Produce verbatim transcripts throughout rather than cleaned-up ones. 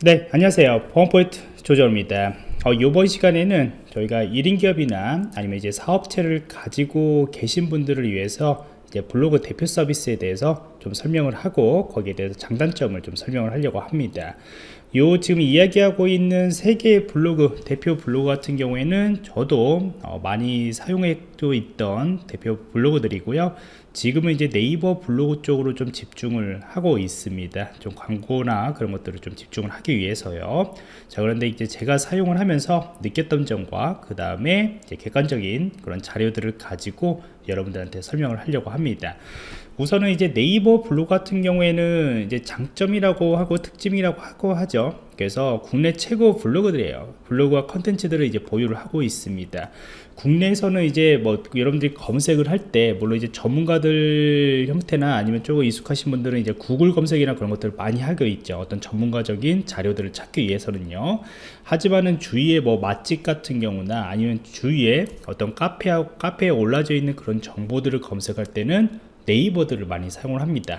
네, 안녕하세요. 보안포인트 조정입니다. 어, 이번 시간에는 저희가 일 인 기업이나 아니면 이제 사업체를 가지고 계신 분들을 위해서 이제 블로그 대표 서비스에 대해서 좀 설명을 하고 거기에 대해서 장단점을 좀 설명을 하려고 합니다. 요 지금 이야기하고 있는 세 개의 블로그, 대표 블로그 같은 경우에는 저도 어, 많이 사용하고 있던 대표 블로그들이고요. 지금은 이제 네이버 블로그 쪽으로 좀 집중을 하고 있습니다. 좀 광고나 그런 것들을 좀 집중을 하기 위해서요. 자, 그런데 이제 제가 사용을 하면서 느꼈던 점과 그 다음에 객관적인 그런 자료들을 가지고 여러분들한테 설명을 하려고 합니다. 우선은 이제 네이버 블로그 같은 경우에는 이제 장점이라고 하고 특징이라고 하고 하죠. 그래서 국내 최고 블로그들이에요. 블로그와 컨텐츠들을 이제 보유를 하고 있습니다. 국내에서는 이제 뭐 여러분들이 검색을 할 때 물론 이제 전문가들 형태나 아니면 조금 익숙하신 분들은 이제 구글 검색이나 그런 것들을 많이 하고 있죠. 어떤 전문가적인 자료들을 찾기 위해서는요. 하지만은 주위에 뭐 맛집 같은 경우나 아니면 주위에 어떤 카페하고 카페에 올라져 있는 그런 정보들을 검색할 때는 네이버들을 많이 사용을 합니다.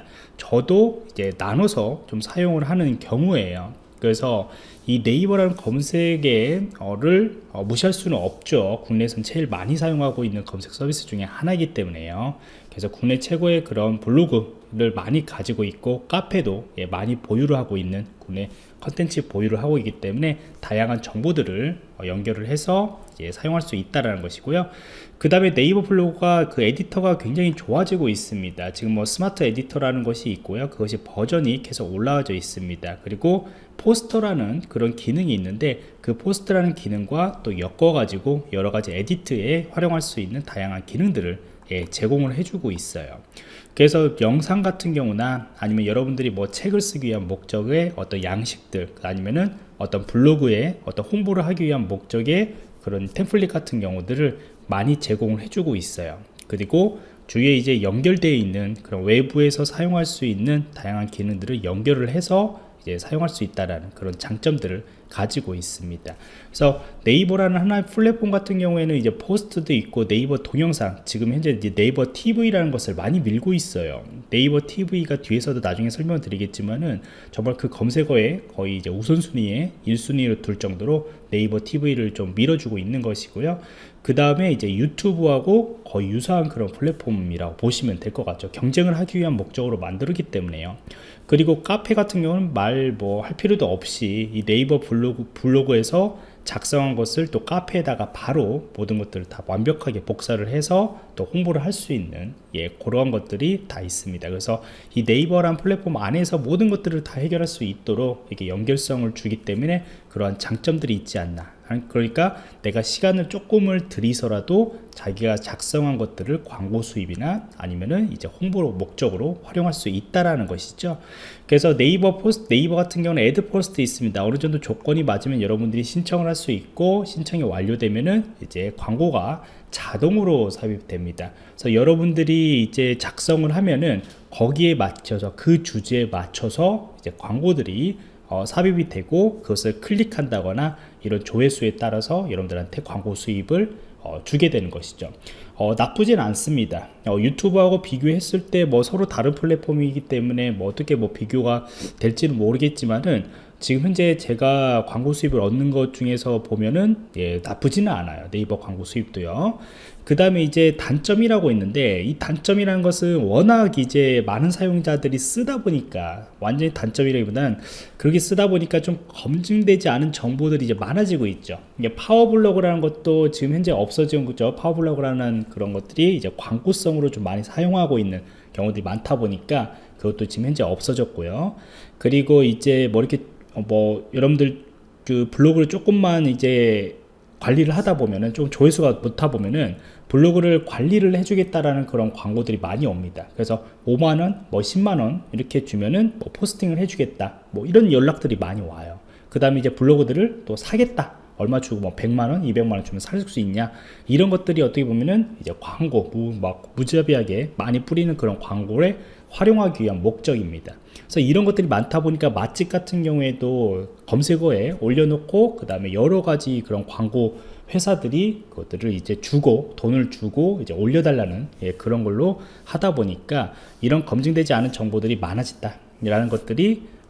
저도 이제 나눠서 좀 사용을 하는 경우에요. 그래서 이 네이버라는 검색어를 어, 무시할 수는 없죠. 국내에서는 제일 많이 사용하고 있는 검색 서비스 중에 하나이기 때문에요. 그래서 국내 최고의 그런 블로그를 많이 가지고 있고 카페도 예, 많이 보유를 하고 있는 국내 컨텐츠 보유를 하고 있기 때문에 다양한 정보들을 어, 연결을 해서 예, 사용할 수 있다라는 것이고요. 그 다음에 네이버 블로그가 그 에디터가 굉장히 좋아지고 있습니다. 지금 뭐 스마트 에디터라는 것이 있고요. 그것이 버전이 계속 올라와져 있습니다. 그리고 포스터라는 그런 기능이 있는데 그 포스터라는 기능과 또 엮어 가지고 여러 가지 에디트에 활용할 수 있는 다양한 기능들을 예, 제공을 해주고 있어요. 그래서 영상 같은 경우나 아니면 여러분들이 뭐 책을 쓰기 위한 목적의 어떤 양식들 아니면은 어떤 블로그에 어떤 홍보를 하기 위한 목적의 그런 템플릿 같은 경우들을 많이 제공을 해주고 있어요. 그리고 주위에 이제 연결되어 있는 그런 외부에서 사용할 수 있는 다양한 기능들을 연결을 해서 이제 사용할 수 있다라는 그런 장점들을 가지고 있습니다. 그래서 네이버라는 하나의 플랫폼 같은 경우에는 이제 포스트도 있고 네이버 동영상, 지금 현재 이제 네이버 티비라는 것을 많이 밀고 있어요. 네이버 티비가 뒤에서도 나중에 설명을 드리겠지만은 정말 그 검색어에 거의 이제 우선순위에 일 순위로 둘 정도로 네이버 티비를 좀 밀어주고 있는 것이고요. 그 다음에 이제 유튜브하고 거의 유사한 그런 플랫폼이라고 보시면 될 것 같죠. 경쟁을 하기 위한 목적으로 만들기 때문에요. 그리고 카페 같은 경우는 말 뭐 할 필요도 없이 이 네이버 블로그, 블로그에서 작성한 것을 또 카페에다가 바로 모든 것들을 다 완벽하게 복사를 해서 또 홍보를 할 수 있는 예, 그러한 것들이 다 있습니다. 그래서 이 네이버란 플랫폼 안에서 모든 것들을 다 해결할 수 있도록 이렇게 연결성을 주기 때문에 그러한 장점들이 있지 않나. 그러니까 내가 시간을 조금을 들이서라도 자기가 작성한 것들을 광고 수입이나 아니면은 이제 홍보 목적으로 활용할 수 있다라는 것이죠. 그래서 네이버 포스트, 네이버 같은 경우는 애드 포스트 있습니다. 어느 정도 조건이 맞으면 여러분들이 신청을 할 수 있고 신청이 완료되면은 이제 광고가 자동으로 삽입됩니다. 그래서 여러분들이 이제 작성을 하면은 거기에 맞춰서 그 주제에 맞춰서 이제 광고들이 어, 삽입이 되고 그것을 클릭한다거나 이런 조회수에 따라서 여러분들한테 광고 수입을 어, 주게 되는 것이죠. 어, 나쁘진 않습니다. 어, 유튜브하고 비교했을 때 뭐 서로 다른 플랫폼이기 때문에 뭐 어떻게 뭐 비교가 될지는 모르겠지만은 지금 현재 제가 광고 수입을 얻는 것 중에서 보면은 예, 나쁘지는 않아요. 네이버 광고 수입도요. 그 다음에 이제 단점이라고 있는데 이 단점이라는 것은 워낙 이제 많은 사용자들이 쓰다 보니까 완전히 단점이라기보다는 그렇게 쓰다 보니까 좀 검증되지 않은 정보들이 이제 많아지고 있죠. 이게 파워블로그라는 것도 지금 현재 없어진 거죠. 파워블로그라는 그런 것들이 이제 광고성으로 좀 많이 사용하고 있는 경우들이 많다 보니까 그것도 지금 현재 없어졌고요. 그리고 이제 뭐 이렇게 뭐 여러분들 그 블로그를 조금만 이제 관리를 하다 보면은 좀 조회수가 못하 보면은 블로그를 관리를 해주겠다라는 그런 광고들이 많이 옵니다. 그래서 오만 원, 뭐 십만 원 이렇게 주면은 뭐 포스팅을 해주겠다, 뭐 이런 연락들이 많이 와요. 그 다음에 이제 블로그들을 또 사겠다, 얼마 주고 뭐 백만 원, 이백만 원 주면 살 수 있냐, 이런 것들이 어떻게 보면은 이제 광고 무, 막 무자비하게 많이 뿌리는 그런 광고를 활용하기 위한 목적입니다. 그래서 이런 것들이 많다 보니까 맛집 같은 경우에도 검색어에 올려놓고 그 다음에 여러 가지 그런 광고 회사들이 그것들을 이제 주고 돈을 주고 이제 올려달라는 예, 그런 걸로 하다 보니까 이런 검증되지 않은 정보들이 많아졌다 라는 것들이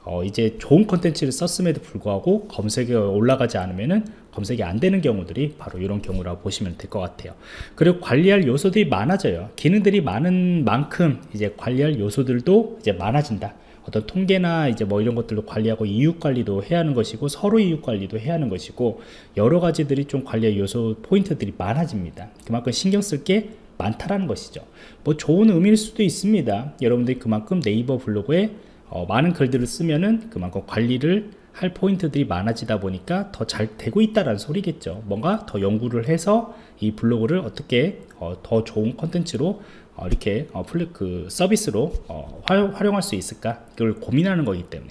어 이제 좋은 컨텐츠를 썼음에도 불구하고 검색에 올라가지 않으면은 검색이 안 되는 경우들이 바로 이런 경우라고 보시면 될 것 같아요. 그리고 관리할 요소들이 많아져요. 기능들이 많은 만큼 이제 관리할 요소들도 이제 많아진다. 어떤 통계나 이제 뭐 이런 것들도 관리하고 이웃 관리도 해야 하는 것이고, 서로 이웃 관리도 해야 하는 것이고, 여러 가지들이 좀 관리할 요소 포인트들이 많아집니다. 그만큼 신경 쓸 게 많다라는 것이죠. 뭐 좋은 의미일 수도 있습니다. 여러분들이 그만큼 네이버 블로그에 어, 많은 글들을 쓰면은 그만큼 관리를 할 포인트들이 많아지다 보니까 더 잘 되고 있다라는 소리겠죠. 뭔가 더 연구를 해서 이 블로그를 어떻게 어, 더 좋은 컨텐츠로 어, 이렇게 어, 플랫 그 서비스로 어, 활용, 활용할 수 있을까, 그걸 고민하는 거기 때문에.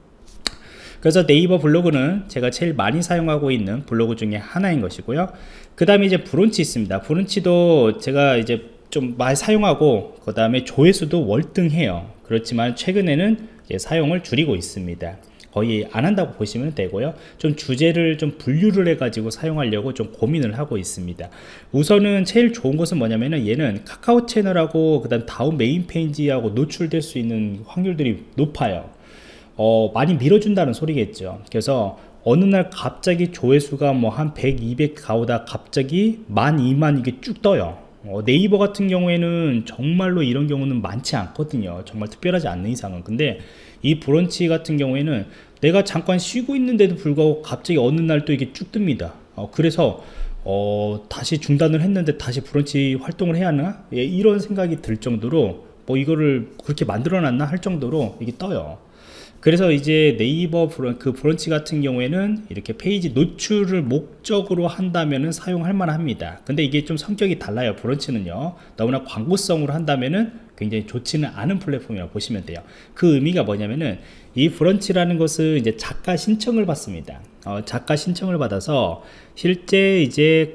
그래서 네이버 블로그는 제가 제일 많이 사용하고 있는 블로그 중에 하나인 것이고요. 그 다음에 이제 브런치 있습니다. 브런치도 제가 이제 좀 많이 사용하고, 그 다음에 조회수도 월등해요. 그렇지만 최근에는 이제 사용을 줄이고 있습니다. 거의 안 한다고 보시면 되고요. 좀 주제를 좀 분류를 해 가지고 사용하려고 좀 고민을 하고 있습니다. 우선은 제일 좋은 것은 뭐냐면은, 얘는 카카오 채널하고 그 다음 다운 메인 페이지하고 노출될 수 있는 확률들이 높아요. 어, 많이 밀어준다는 소리겠죠. 그래서 어느 날 갑자기 조회수가 뭐 한 백, 이백 가오다 갑자기 만, 이만 이게 쭉 떠요. 어, 네이버 같은 경우에는 정말로 이런 경우는 많지 않거든요. 정말 특별하지 않는 이상은. 근데 이 브런치 같은 경우에는 내가 잠깐 쉬고 있는데도 불구하고 갑자기 어느 날 또 이게 쭉 뜹니다. 어, 그래서 어, 다시 중단을 했는데 다시 브런치 활동을 해야 하나? 예, 이런 생각이 들 정도로, 뭐 이거를 그렇게 만들어 놨나 할 정도로 이게 떠요. 그래서 이제 네이버 브런, 그 브런치 같은 경우에는 이렇게 페이지 노출을 목적으로 한다면은 사용할 만합니다. 근데 이게 좀 성격이 달라요. 브런치는요, 너무나 광고성으로 한다면은 굉장히 좋지는 않은 플랫폼이라고 보시면 돼요. 그 의미가 뭐냐면은, 이 브런치라는 것은 이제 작가 신청을 받습니다. 어, 작가 신청을 받아서 실제 이제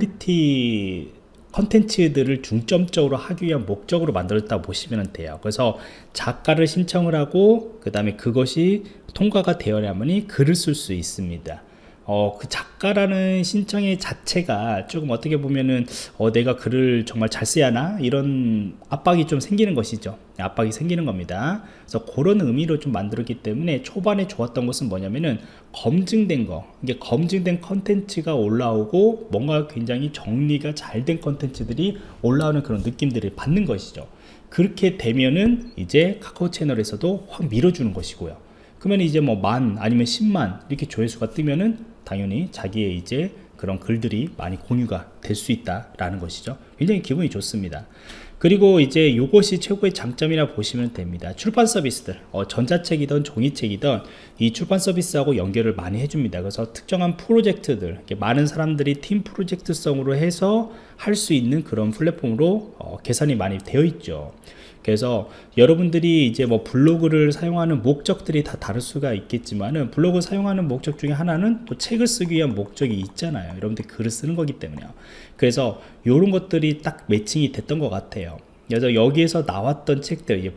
고퀄리티 컨텐츠들을 중점적으로 하기 위한 목적으로 만들었다고 보시면 돼요. 그래서 작가를 신청을 하고, 그 다음에 그것이 통과가 되어야만이 글을 쓸 수 있습니다. 어, 그 작가라는 신청의 자체가 조금 어떻게 보면은 어, 내가 글을 정말 잘 써야 하나, 이런 압박이 좀 생기는 것이죠. 압박이 생기는 겁니다. 그래서 그런 의미로 좀 만들었기 때문에, 초반에 좋았던 것은 뭐냐면은 검증된 거, 이게 검증된 컨텐츠가 올라오고 뭔가 굉장히 정리가 잘 된 컨텐츠들이 올라오는 그런 느낌들을 받는 것이죠. 그렇게 되면은 이제 카카오 채널에서도 확 밀어주는 것이고요. 그러면 이제 뭐 만 아니면 십만 이렇게 조회수가 뜨면은 당연히 자기의 이제 그런 글들이 많이 공유가 될 수 있다라는 것이죠. 굉장히 기분이 좋습니다. 그리고 이제 이것이 최고의 장점이라 보시면 됩니다. 출판 서비스들, 어, 전자책이든 종이책이든 이 출판 서비스하고 연결을 많이 해줍니다. 그래서 특정한 프로젝트들, 이렇게 많은 사람들이 팀 프로젝트성으로 해서 할 수 있는 그런 플랫폼으로 어, 개선이 많이 되어 있죠. 그래서 여러분들이 이제 뭐 블로그를 사용하는 목적들이 다 다를 수가 있겠지만은, 블로그 사용하는 목적 중에 하나는 또 책을 쓰기 위한 목적이 있잖아요. 여러분들 글을 쓰는 거기 때문에요. 그래서 이런 것들이 딱 매칭이 됐던 것 같아요. 그래서 여기에서 나왔던 책들, 이제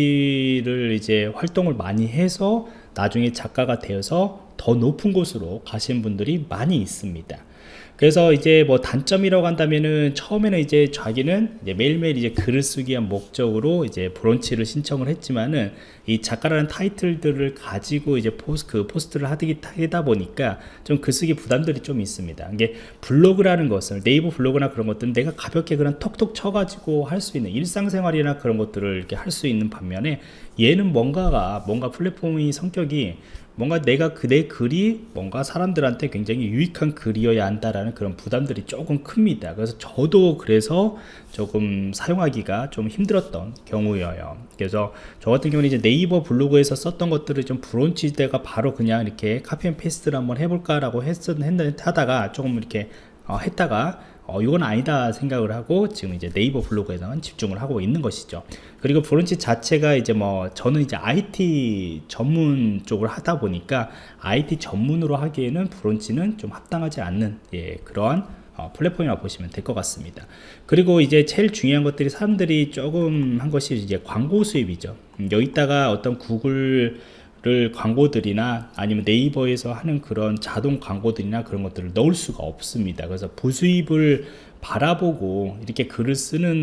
브런치를 이제 활동을 많이 해서 나중에 작가가 되어서 더 높은 곳으로 가신 분들이 많이 있습니다. 그래서 이제 뭐 단점이라고 한다면은, 처음에는 이제 자기는 이제 매일매일 이제 글을 쓰기 위한 목적으로 이제 브런치를 신청을 했지만은, 이 작가라는 타이틀들을 가지고 이제 포스, 그 포스트를 하다 보니까 좀 글쓰기 부담들이 좀 있습니다. 이게 블로그라는 것을, 네이버 블로그나 그런 것들은 내가 가볍게 그냥 톡톡 쳐가지고 할 수 있는 일상생활이나 그런 것들을 이렇게 할 수 있는 반면에, 얘는 뭔가가, 뭔가 플랫폼의 성격이 뭔가 내가 그내 글이 뭔가 사람들한테 굉장히 유익한 글이어야 한다라는 그런 부담들이 조금 큽니다. 그래서 저도 그래서 조금 사용하기가 좀 힘들었던 경우여요. 그래서 저 같은 경우는 이제 네이버 블로그에서 썼던 것들을 좀 브런치 때가 바로 그냥 이렇게 카피 앤 페이스트를 한번 해볼까라고 했, 했, 하다가 조금 이렇게 어, 했다가 어, 이건 아니다 생각을 하고 지금 이제 네이버 블로그에만 집중을 하고 있는 것이죠. 그리고 브런치 자체가 이제 뭐 저는 이제 아이티 전문 쪽을 하다 보니까 아이티 전문으로 하기에는 브런치는 좀 합당하지 않는, 예, 그러한 어, 플랫폼이라고 보시면 될 것 같습니다. 그리고 이제 제일 중요한 것들이, 사람들이 조금 한 것이 이제 광고 수입이죠. 음, 여기다가 어떤 구글 를 광고들이나 아니면 네이버에서 하는 그런 자동 광고들이나 그런 것들을 넣을 수가 없습니다. 그래서 부수입을 바라보고 이렇게 글을 쓰는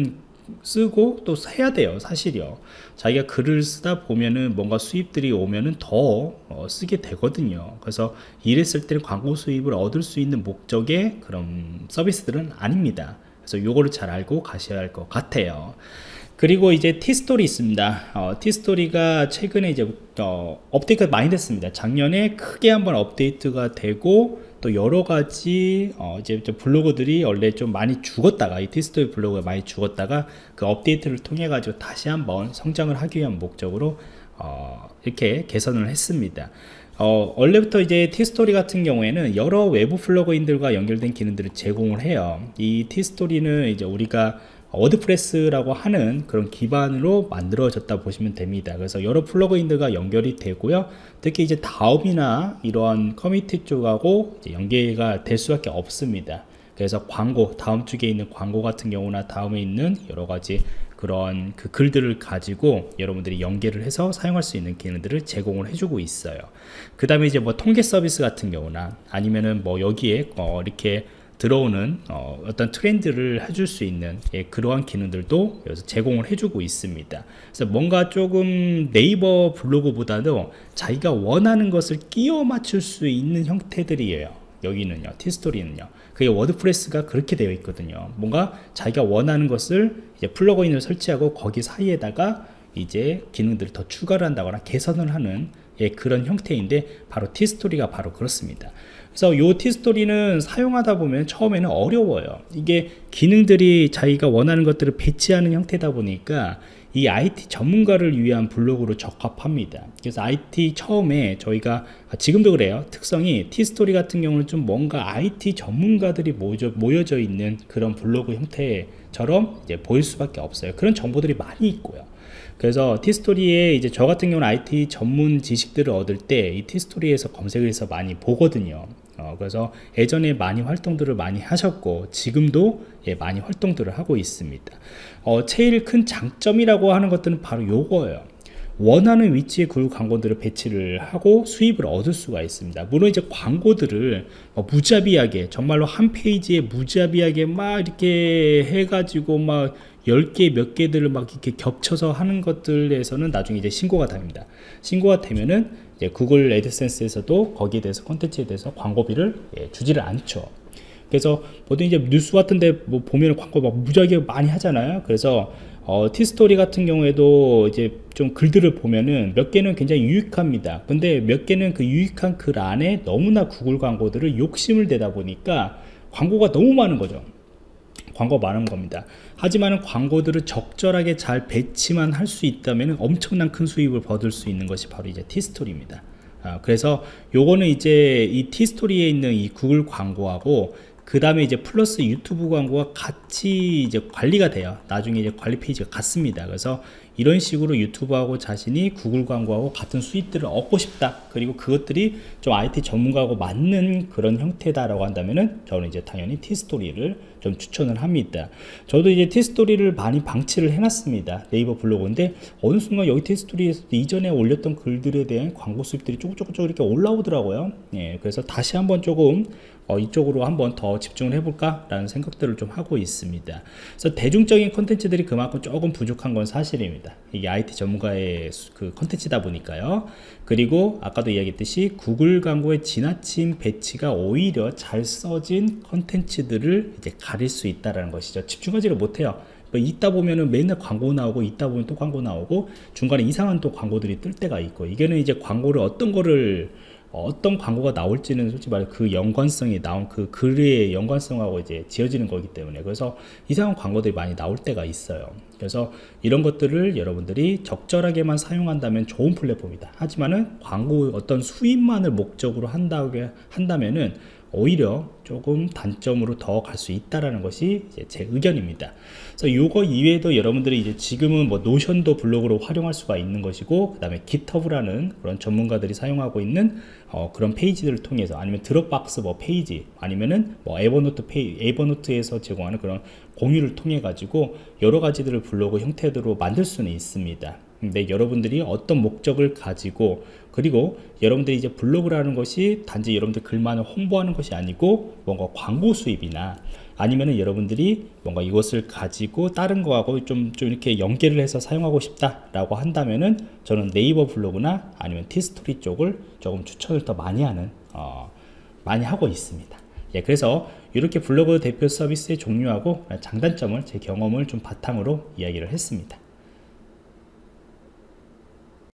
쓰고 또 해야 돼요, 사실이요. 자기가 글을 쓰다 보면은 뭔가 수입들이 오면은 더 어, 쓰게 되거든요. 그래서 이랬을 때는 광고 수입을 얻을 수 있는 목적의 그런 서비스들은 아닙니다. 그래서 요거를 잘 알고 가셔야 할 것 같아요. 그리고 이제 티스토리 있습니다. 어, 티스토리가 최근에 이제 어, 업데이트가 많이 됐습니다. 작년에 크게 한번 업데이트가 되고 또 여러 가지 어, 이제 블로그들이 원래 좀 많이 죽었다가 이 티스토리 블로그가 많이 죽었다가 그 업데이트를 통해 가지고 다시 한번 성장을 하기 위한 목적으로 어, 이렇게 개선을 했습니다. 어, 원래부터 이제 티스토리 같은 경우에는 여러 외부 플러그인들과 연결된 기능들을 제공을 해요. 이 티스토리는 이제 우리가 워드프레스라고 하는 그런 기반으로 만들어졌다 보시면 됩니다. 그래서 여러 플러그인들과 연결이 되고요. 특히 이제 다음이나 이러한 커뮤니티 쪽하고 이제 연계가 될 수밖에 없습니다. 그래서 광고, 다음 쪽에 있는 광고 같은 경우나 다음에 있는 여러 가지 그런 그 글들을 가지고 여러분들이 연계를 해서 사용할 수 있는 기능들을 제공을 해주고 있어요. 그 다음에 이제 뭐 통계 서비스 같은 경우나 아니면은 뭐 여기에 어 이렇게 들어오는 어, 어떤 트렌드를 해줄 수 있는 예, 그러한 기능들도 여기서 제공을 해주고 있습니다. 그래서 뭔가 조금 네이버 블로그보다도 자기가 원하는 것을 끼워 맞출 수 있는 형태들이에요. 여기는요, 티스토리는요. 그게 워드프레스가 그렇게 되어 있거든요. 뭔가 자기가 원하는 것을 이제 플러그인을 설치하고 거기 사이에다가 이제 기능들을 더 추가를 한다거나 개선을 하는 예, 그런 형태인데 바로 티스토리가 바로 그렇습니다. 그래서 이 티스토리는 사용하다 보면 처음에는 어려워요. 이게 기능들이 자기가 원하는 것들을 배치하는 형태다 보니까 이 아이티 전문가를 위한 블로그로 적합합니다. 그래서 아이티 처음에 저희가 지금도 그래요. 특성이 티스토리 같은 경우는 좀 뭔가 아이티 전문가들이 모여져, 모여져 있는 그런 블로그 형태처럼 이제 보일 수밖에 없어요. 그런 정보들이 많이 있고요. 그래서 티스토리에 이제 저 같은 경우는 아이티 전문 지식들을 얻을 때 이 티스토리에서 검색을 해서 많이 보거든요. 어, 그래서 예전에 많이 활동들을 많이 하셨고 지금도 예, 많이 활동들을 하고 있습니다. 어, 제일 큰 장점이라고 하는 것들은 바로 요거예요. 원하는 위치에 그 광고들을 배치를 하고 수입을 얻을 수가 있습니다. 물론 이제 광고들을 어, 무자비하게 정말로 한 페이지에 무자비하게 막 이렇게 해가지고 막 열 개 몇 개들을 막 이렇게 겹쳐서 하는 것들에서는 나중에 이제 신고가 됩니다. 신고가 되면은 이제 구글 애드센스에서도 거기에 대해서 콘텐츠에 대해서 광고비를 예, 주지를 않죠. 그래서 보통 이제 뉴스 같은데 뭐 보면 광고 막 무지하게 많이 하잖아요. 그래서 어, 티스토리 같은 경우에도 이제 좀 글들을 보면은 몇 개는 굉장히 유익합니다. 근데 몇 개는 그 유익한 글 안에 너무나 구글 광고들을 욕심을 내다 보니까 광고가 너무 많은 거죠. 광고 많은 겁니다. 하지만 광고들을 적절하게 잘 배치만 할 수 있다면 엄청난 큰 수입을 얻을 수 있는 것이 바로 이제 티스토리입니다. 아, 그래서 요거는 이제 이 티스토리에 있는 이 구글 광고하고 그 다음에 이제 플러스 유튜브 광고가 같이 이제 관리가 돼요. 나중에 이제 관리 페이지가 같습니다. 그래서 이런 식으로 유튜브하고 자신이 구글 광고하고 같은 수익들을 얻고 싶다. 그리고 그것들이 좀 아이티 전문가하고 맞는 그런 형태다라고 한다면은 저는 이제 당연히 티스토리를 좀 추천을 합니다. 저도 이제 티스토리를 많이 방치를 해놨습니다. 네이버 블로그인데 어느 순간 여기 티스토리에서 이전에 올렸던 글들에 대한 광고 수입들이 조금조금 이렇게 올라오더라고요. 예, 그래서 다시 한번 조금 어, 이쪽으로 한번 더 집중을 해볼까 라는 생각들을 좀 하고 있습니다. 그래서 대중적인 콘텐츠들이 그만큼 조금 부족한 건 사실입니다. 이게 아이티 전문가의 그 콘텐츠다 보니까요. 그리고 아까도 이야기했듯이 구글 광고의 지나친 배치가 오히려 잘 써진 콘텐츠들을 이제 가릴 수 있다는 것이죠. 집중하지를 못해요. 있다 보면은 맨날 광고 나오고 있다 보면 또 광고 나오고 중간에 이상한 또 광고들이 뜰 때가 있고 이게는 이제 광고를 어떤 거를 어떤 광고가 나올지는 솔직히 말해 그 연관성이 나온 그 글의 연관성하고 이제 지어지는 거기 때문에 그래서 이상한 광고들이 많이 나올 때가 있어요. 그래서 이런 것들을 여러분들이 적절하게만 사용한다면 좋은 플랫폼이다. 하지만은 광고 어떤 수입만을 목적으로 한다고 한다면은 오히려 조금 단점으로 더 갈 수 있다라는 것이 이제 제 의견입니다. 그래서 요거 이외에도 여러분들이 이제 지금은 뭐 노션도 블로그로 활용할 수가 있는 것이고, 그 다음에 깃허브라는 그런 전문가들이 사용하고 있는 어 그런 페이지들을 통해서, 아니면 드롭박스 뭐 페이지, 아니면은 뭐 에버노트 페이 에버노트에서 제공하는 그런 공유를 통해 가지고 여러 가지들을 블로그 형태로 만들 수는 있습니다. 근데 여러분들이 어떤 목적을 가지고, 그리고 여러분들이 이제 블로그라는 것이 단지 여러분들 글만을 홍보하는 것이 아니고 뭔가 광고 수입이나 아니면은 여러분들이 뭔가 이것을 가지고 다른 거하고 좀, 좀 이렇게 연계를 해서 사용하고 싶다라고 한다면은 저는 네이버 블로그나 아니면 티스토리 쪽을 조금 추천을 더 많이 하는 어, 많이 하고 있습니다. 예, 그래서 이렇게 블로그 대표 서비스의 종류하고 장단점을 제 경험을 좀 바탕으로 이야기를 했습니다.